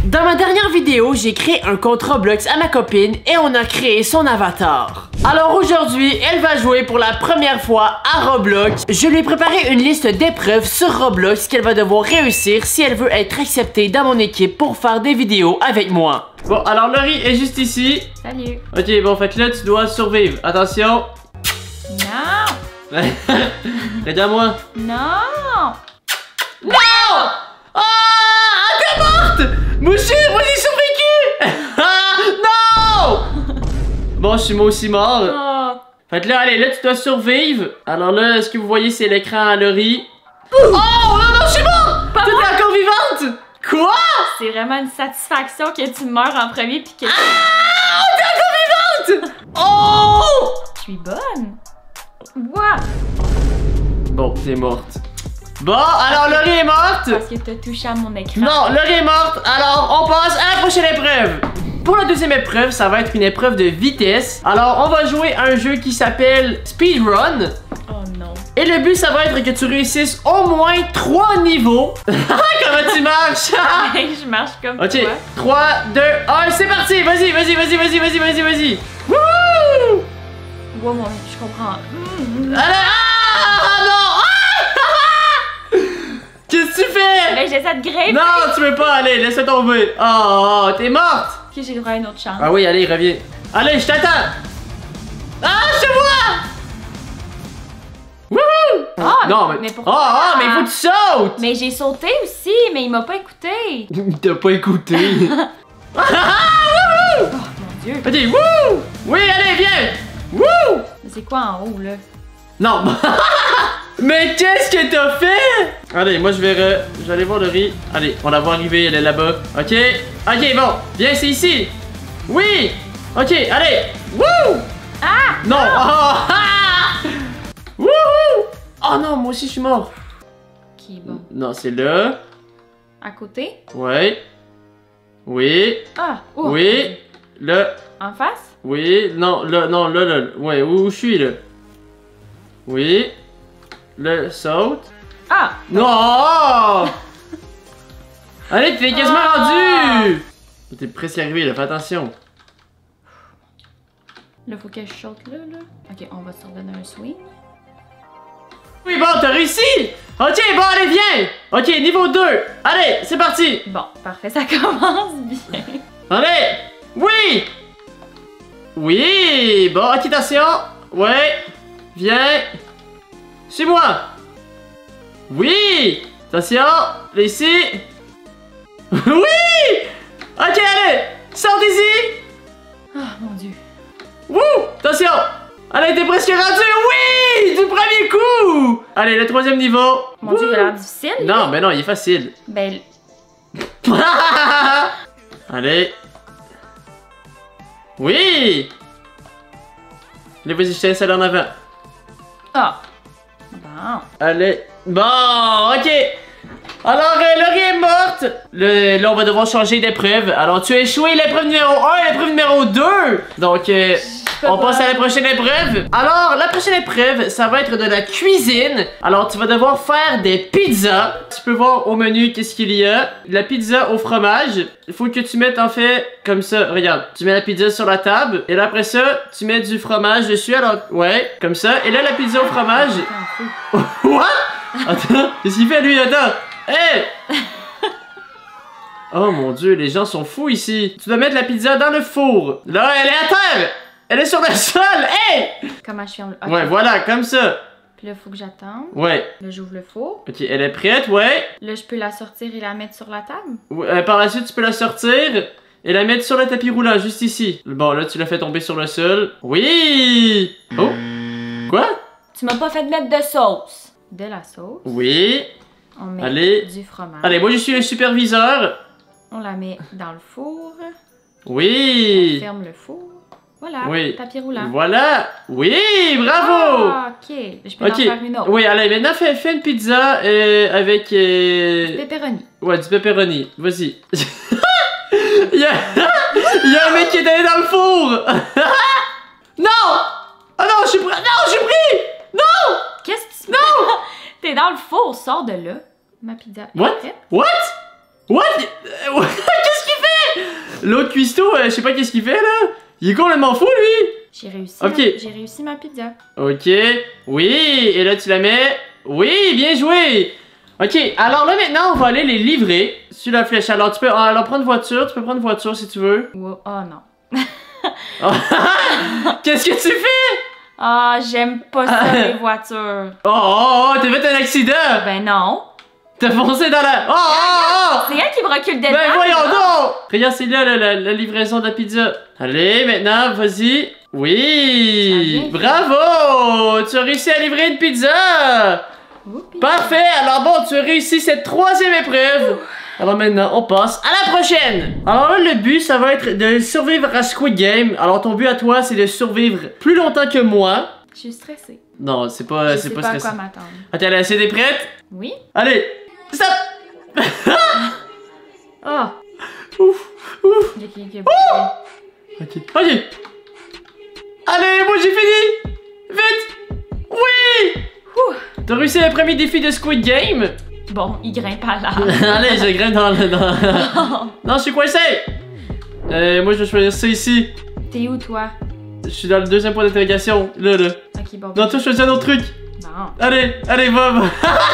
Dans ma dernière vidéo, j'ai créé un compte Roblox à ma copine et on a créé son avatar. Alors aujourd'hui, elle va jouer pour la première fois à Roblox. Je lui ai préparé une liste d'épreuves sur Roblox qu'elle va devoir réussir si elle veut être acceptée dans mon équipe pour faire des vidéos avec moi. Bon, alors Laurie est juste ici. Salut. Ok, bon, fait que là, tu dois survivre. Attention. Non. Regarde-moi. Non. Non! Ah! T'es morte! Mouchu, moi j'ai survécu! Ah! Non! Bon, je suis moi aussi mort. Oh. Fait que là, allez, là, tu dois survivre. Alors là, ce que vous voyez, c'est l'écran à Laurie. Oh! Non, non, je suis mort! Pas T'es moi. encore vivante? Quoi? C'est vraiment une satisfaction que tu meurs en premier puis que Ah! T'es encore vivante! Oh! je suis bonne. What? Bon, t'es morte. Bon, alors Laurie est morte. Parce que t'as touché à mon écran. Non, Laurie est morte. Alors, on passe à la prochaine épreuve. Pour la deuxième épreuve, ça va être une épreuve de vitesse. Alors, on va jouer à un jeu qui s'appelle Speedrun. Oh non. Et le but, ça va être que tu réussisses au moins 3 niveaux. Comment tu marches? Hey, je marche comme Ok, toi. 3, 2, 1, c'est parti. Vas-y, vas-y, vas-y, vas-y, vas-y, vas-y, vas-y. Wouhou! Ouais, moi, je comprends. Ah non! Ah! Qu'est-ce que tu fais? Ben, j'essaie de grimper. Non, tu veux pas aller, laisse tomber. Oh, t'es morte. Ok, j'ai le droit à une autre chance. Ah oui, allez, reviens. Allez, je t'attends. Ah, je te vois. Wouhou! Ah, Non, mais oh, pourquoi? oh, mais il faut que tu sautes. Mais j'ai sauté aussi, mais il m'a pas écouté. T'as pas écouté. Ah, Oh mon dieu. ok, wouh! Oui, allez, viens. Wouh! Mais c'est quoi en haut là? Non. Mais qu'est-ce que t'as fait? Allez, moi je vais aller voir Laurie. Allez, on la voit arriver, elle est là-bas. Ok, ok, bon, viens, c'est ici. Oui. Ok, allez. Wouh! Ah! Non. Oh, ah! Wouhou! Oh non, moi aussi je suis mort. Ok, bon. Non, c'est là. À côté? Ouais. Oui. Ah! Oh. Oui. Là. En face? Oui. Non, là, non, là, là. Ouais, où je suis là? Oui. Là, saute. Ah! Non! Allez, t'es quasiment Ah! rendu! T'es presque arrivé, là, fais attention. Là, faut que je saute là. Ok, on va se redonner un swing. Oui, bon, t'as réussi! Ok, bon, allez, viens! Ok, niveau 2. Allez, c'est parti! Bon, parfait, ça commence bien. Allez! Oui! Oui! Bon, ok, attention! Ouais! Viens! Suis-moi! Oui! Attention! Là, ici! Oui! Ok, allez! Sortez-y! Ah, mon dieu. Wouh! Attention! Allez, t'es presque rendu! Oui! Du premier coup! Allez, le troisième niveau! Mon dieu, il a l'air difficile. Non, mais non, il est facile. Ben, Allez! Oui! Allez, vas-y, je t'installe en avant. ah. Bon. Allez. Bon, ok. Alors, Laurie est morte. Là, on va devoir changer d'épreuve. Alors, tu as échoué l'épreuve numéro 1 et l'épreuve numéro 2. Donc, on passe à la prochaine épreuve. Alors, la prochaine épreuve, ça va être de la cuisine. Alors, tu vas devoir faire des pizzas. Tu peux voir au menu qu'est-ce qu'il y a. La pizza au fromage. Il faut que tu mettes, en fait, comme ça. Regarde, tu mets la pizza sur la table. Et là, après ça, tu mets du fromage dessus. Alors, ouais, comme ça. Et là, la pizza au fromage. What? Attends, qu'est-ce qu'il fait, lui? Attends. Hey! Oh mon dieu, les gens sont fous ici. Tu dois mettre la pizza dans le four. Là, elle est à terre. Elle est sur le sol. Hey! Comment je ferme le. Ok. Ouais, voilà, comme ça. Puis là, faut que j'attende. Ouais. Là, j'ouvre le four. Ok, elle est prête, ouais. Là, je peux la sortir et la mettre sur la table. Par la suite, tu peux la sortir et la mettre sur le tapis roulant, juste ici. Bon, là, tu l'as fait tomber sur le sol. Oui! Oh! Quoi? Tu m'as pas fait mettre de sauce. De la sauce. Oui. On met Allez. du fromage. Allez, moi, je suis le superviseur. On la met dans le four. Oui. On ferme le four. Voilà. Oui. Tapis roulant. Voilà. Oui, bravo. Ah, ok. Je peux en faire une autre. Oui, allez, maintenant fais une pizza avec... Du pepperoni. Ouais, du pepperoni. Vas-y. il y a un mec qui est allé dans le four. Non. Oh non, je suis pris. Non, je suis pris. Non. Qu'est-ce que tu... Non. T'es dans le four, sors de là. Ma pizza est What? prête. What? What? Qu'est-ce qu'il L'autre cuistot, je sais pas qu'est-ce qu'il fait là. Il est complètement fou lui. J'ai réussi. Ok. J'ai réussi ma pizza. Ok, oui, et là tu la mets. Oui, bien joué. Ok, alors là maintenant on va aller les livrer sur la flèche. Alors tu peux alors prendre voiture, tu peux prendre voiture si tu veux. Oh non. Qu'est-ce que tu fais? Ah, j'aime pas ça les voitures. Oh, t'as fait un accident. Ben non. T'as foncé dans la... Oh! C'est elle qui me recule dedans. Ben voyons là. donc! Regarde, c'est là la livraison de la pizza. Allez, maintenant, vas-y. Oui! Ça vient. Bravo! Tu as réussi à livrer une pizza! Oups. Parfait! Alors bon, tu as réussi cette 3e épreuve. Alors maintenant, on passe à la prochaine! Alors là, le but, ça va être de survivre à Squid Game. Alors ton but à toi, c'est de survivre plus longtemps que moi. Je suis stressée. Non, c'est pas Je sais pas à stressant. quoi m'attendre. Attends, allez, t'es prête? Oui? Allez! Stop! Oh! Ouf! Ouf! Ok. Ok. Ok! Allez, moi j'ai fini! Vite! Oui! Ouh. T'as réussi le premier défi de Squid Game? Bon, il grimpe à l'arbre. Allez, je grimpe dans le... Non, je suis coincé! Moi je vais choisir ça ici. T'es où toi? Je suis dans le 2e point d'interrogation. Là. Ok, bon. Non, toi, je choisis un autre truc. Non. Allez, Bob!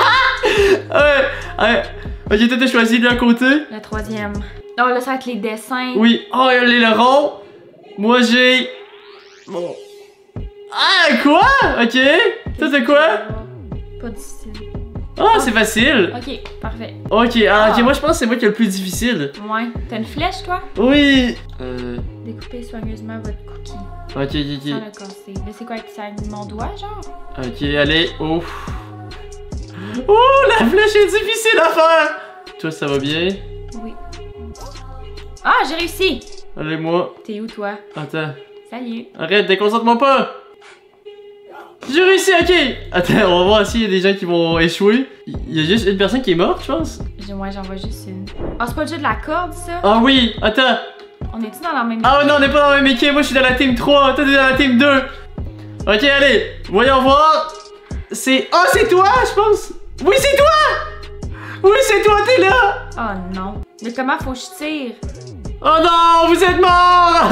Ouais. Ok, toi, t'as choisi de l'un côté? Le 3e. Oh, là, ça va être les dessins. Oui. Oh, le rond. Moi, j'ai... Bon. Ah, quoi? Ok. Toi, c'est quoi? Pas difficile. Oh, c'est facile. Ok, parfait. Ok, ok, moi, je pense que c'est moi qui ai le plus difficile. Ouais. T'as une flèche, toi? Oui. Découpez soigneusement votre cookie. Ok. Sans le casser. Là, c'est quoi avec ça? Mon doigt, genre? Ok, allez. Oh. Oh, la flèche est difficile à faire. Toi, ça va bien? Oui. Ah, j'ai réussi! Allez, moi. T'es où, toi? Attends. Salut. Arrête, déconcentre-moi pas. J'ai réussi, ok. Attends, on va voir s'il y a des gens qui vont échouer. Il y a juste une personne qui est morte, je pense. Moi, j'en vois juste une. Ah, c'est pas le jeu de la corde, ça? Ah oui, attends. On est-tu dans la même Ah non, on n'est pas dans la même équipe. Moi, je suis dans la team 3. Toi, t'es dans la team 2. Ok, allez. Voyons voir. C'est... Oh, c'est toi, je pense. Oui, c'est toi. Oui, c'est toi, t'es là. Oh non. Mais comment faut que je tire? Oh non, vous êtes mort.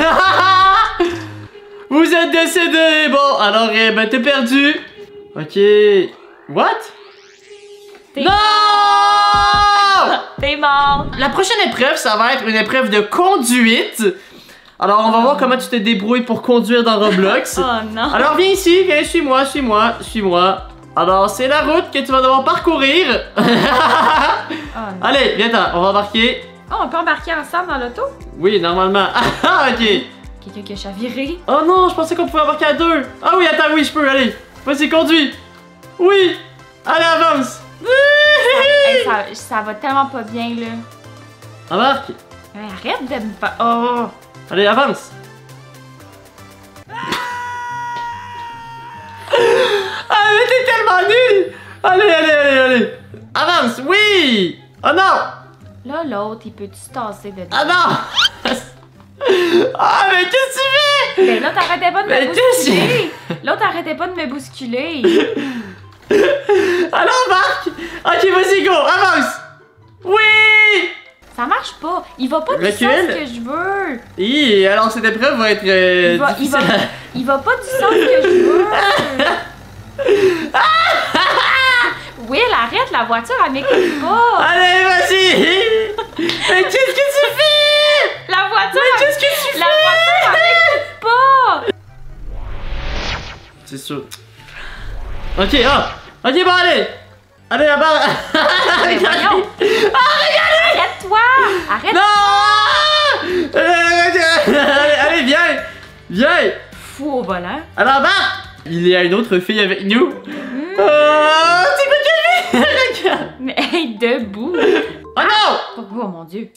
Vous êtes décédé. Bon, alors, ben, t'es perdu. Ok. What? Non! T'es mort. La prochaine épreuve, ça va être une épreuve de conduite. Alors, on va voir comment tu te débrouilles pour conduire dans Roblox. Oh non. Alors, viens ici, viens, suis-moi. Alors, c'est la route que tu vas devoir parcourir. Oh non. Allez, viens-t'en, on va embarquer. Oh, on peut embarquer ensemble dans l'auto? Oui, normalement. Ah, ok. Quelqu'un qui a chaviré. Oh non, je pensais qu'on pouvait embarquer à 2. Ah oui, attends, oui, je peux, allez. Vas-y, conduis. Oui. Allez, avance. Hey, ça va tellement pas bien, là. Embarque. Hey, arrête de me faire... Oh! Allez, avance. Ah, mais t'es tellement nul. Allez. Avance, oui. Oh non. Là, l'autre, il peut-tu se tasser dedans? Ah non. Ah, mais qu'est-ce que tu fais? Ben là, t'arrêtais pas de Mais me bousculer! L'autre arrêtait pas de me bousculer! Alors, Marc! Ok, vas-y, go, avance! Oui! Ça marche pas! Il va pas du sens que je veux! Et alors, cette épreuve va être il va pas du sens que je veux! Will, arrête, la voiture, elle m'écoute pas! Allez, vas-y! Mais qu'est-ce que tu fais? La voiture! Mais qu'est-ce que tu fais? La voiture, elle m'écoute pas! C'est sûr. Ok, ok, bon, allez! Allez, là-bas! Mais voyons! Regardez! Arrête-toi! Arrête! Non! Allez, viens! Fou au volant! Alors, Marc! Il y a une autre fille avec nous. C'est quoi qu'elle fait? Regarde! Mais hey, debout! Oh non! Oh mon dieu!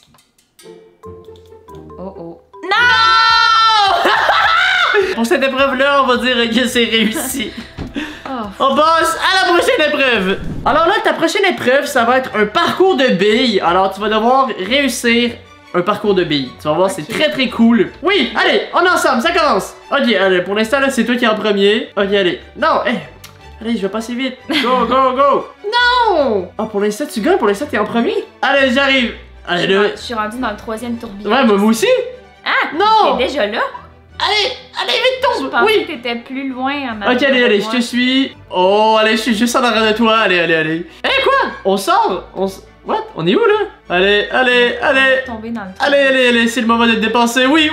Oh! Non! Pour cette épreuve-là, on va dire que c'est réussi. Oh. On passe à la prochaine épreuve. Alors là, ta prochaine épreuve, ça va être un parcours de billes. Alors, tu vas devoir réussir un parcours de billes. Tu vas voir, c'est très très cool. Oui, allez, on est ensemble, ça commence. Ok, allez, pour l'instant, là, c'est toi qui es en premier. Ok, allez. Non, allez, je vais passer vite. Go! Non! Ah, pour l'instant, tu gagnes, pour l'instant, t'es en premier. Allez, j'arrive. Allez, là. Je suis rendue dans le 3e tourbillon. Ouais, moi aussi. Ah! Non! T'es déjà là? Allez, vite, Je tombe. pensais Oui. que t'étais plus loin en arrière. Ok, allez, de je moi. te suis. Oh, allez, je suis juste en arrière de toi. Allez. Eh, quoi? On sort? What? On est où, là? Allez. Tomber dans le trou. Allez, c'est le moment de te dépenser. Oui.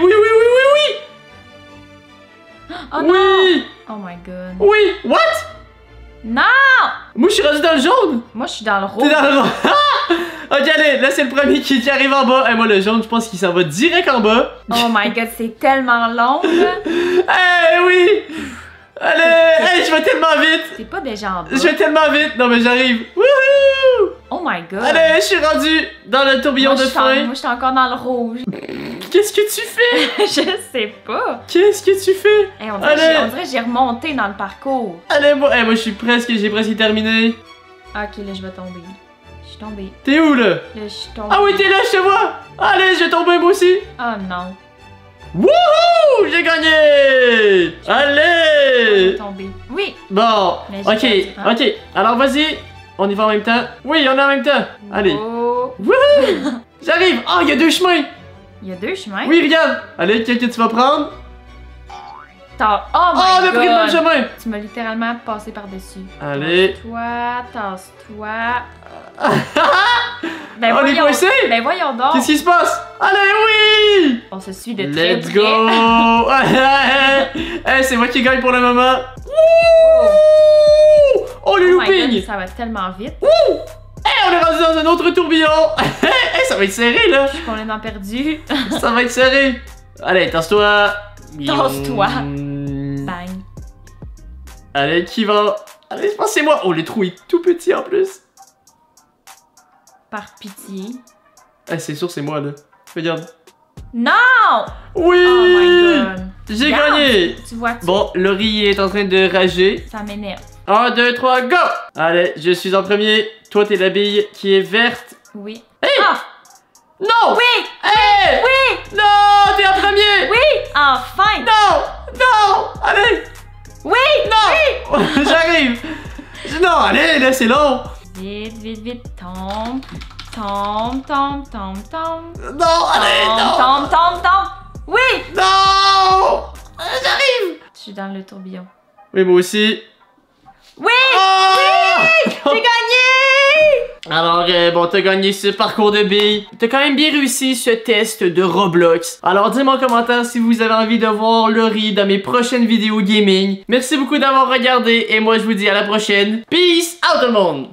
Oh non! Oui. Oh my god. Oui. What? Non! Moi, je suis rendu dans le jaune. Moi, je suis dans le rouge. T'es dans le jaune. Ok, allez, là, c'est le premier qui arrive en bas. Et moi, le jaune, je pense qu'il s'en va direct en bas. Oh my god, c'est tellement long, là. Eh oui. Allez, je vais tellement vite. C'est pas déjà en bas. Je vais tellement vite. Non, mais j'arrive. Wouhou. Oh my god. Allez, je suis rendu dans le tourbillon de fin. Moi, je suis encore dans le rouge. Qu'est-ce que tu fais? Je sais pas. Qu'est-ce que tu fais? Hey, on Allez. dirait que j'ai remonté dans le parcours. Allez, moi j'ai presque terminé. Ah, ok, là, je vais tomber. Je suis tombée. T'es où, là? Là, je suis tombée. Ah oui, t'es là, je te vois. Allez, je vais tomber, moi aussi. Oh non. Wouhou! J'ai gagné! Je vais Allez! tomber. Oui. Bon, Mais j'ai perdu, hein. ok. Alors, vas-y. On y va en même temps. Oui, on est en même temps. Allez. Oh. Wouhou! J'arrive. Oh, il y a 2 chemins. Il y a 2 chemins. Oui, regarde. Allez, quel que tu vas prendre? Oh my Oh, on a god. pris le même chemin. Tu m'as littéralement passé par-dessus. Allez. Tasse-toi. Ben On est voyons. coincé? Ben voyons donc. Qu'est-ce qui se passe? Allez, oui! On se suit de très Let's près. go! Hey, c'est moi qui gagne pour le moment. Oh, le Oh my looping! god, ça va tellement vite. Hey, on est rendu dans un autre tourbillon! Hey, ça va être serré, là! Je suis complètement perdue. Ça va être serré! Allez, tasse-toi! Tasse-toi. Mm. Bang. Allez, qui va? Allez, je pense que c'est moi! Oh, le trou est tout petit en plus! Par pitié. Eh, c'est sûr, c'est moi, là. Regarde. Non! Oui! Oh my god. J'ai Regarde. gagné! Tu vois-tu? Bon, Laurie est en train de rager. Ça m'énerve. 1, 2, 3, go! Allez, je suis en premier. Toi, t'es la bille qui est verte. Oui. Hey! Ah! Non! Oui! Hey! Oui! Non! T'es en premier! Oui! Enfin! Non! Allez! Oui! Non! J'arrive! Non, allez, là, c'est long! Vite. Tombe. Tombe. Non, allez, non! Tombe. Oui! Non! J'arrive! Je suis dans le tourbillon. Oui, moi aussi. Oui! Oh! J'ai gagné! Alors, bon, t'as gagné ce parcours de billes. T'as quand même bien réussi ce test de Roblox. Alors, dis-moi en commentaire si vous avez envie de voir Laurie dans mes prochaines vidéos gaming. Merci beaucoup d'avoir regardé et moi, je vous dis à la prochaine. Peace out tout le monde!